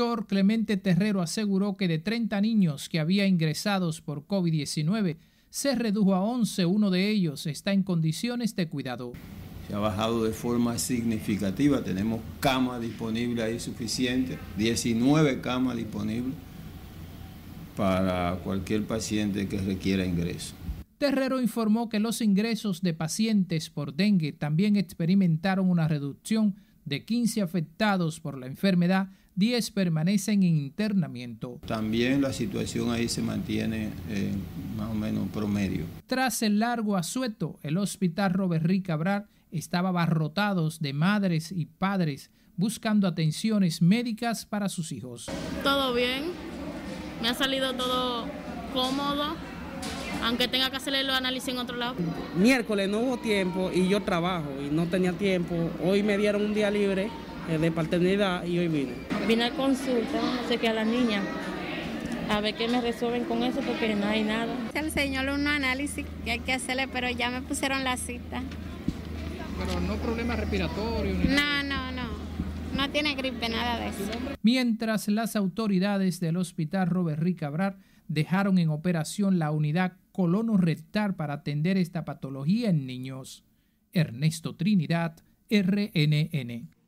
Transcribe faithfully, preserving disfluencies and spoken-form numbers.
doctor Clemente Terrero aseguró que de treinta niños que había ingresados por COVID diecinueve, se redujo a once, uno de ellos está en condiciones de cuidado. Se ha bajado de forma significativa, tenemos camas disponibles ahí suficientes, diecinueve camas disponibles para cualquier paciente que requiera ingreso. Terrero informó que los ingresos de pacientes por dengue también experimentaron una reducción de quince afectados por la enfermedad, diez permanecen en internamiento. También la situación ahí se mantiene eh, más o menos promedio. Tras el largo asueto, el hospital Robert Rick Cabral estaba abarrotado de madres y padres buscando atenciones médicas para sus hijos. Todo bien, me ha salido todo cómodo, aunque tenga que hacerle los análisis en otro lado. Miércoles no hubo tiempo y yo trabajo y no tenía tiempo. Hoy me dieron un día libre eh, de paternidad y hoy vine. Vine a consulta, no sé qué, a la niña, a ver qué me resuelven con eso porque no hay nada. El señor un análisis que hay que hacerle, pero ya me pusieron la cita. Pero no problemas respiratorios. Ni no, nada. no, no, no tiene gripe, nada de eso. Mientras las autoridades del hospital Robert Rick Cabral dejaron en operación la unidad colono-rectal para atender esta patología en niños. Ernesto Trinidad, R N N.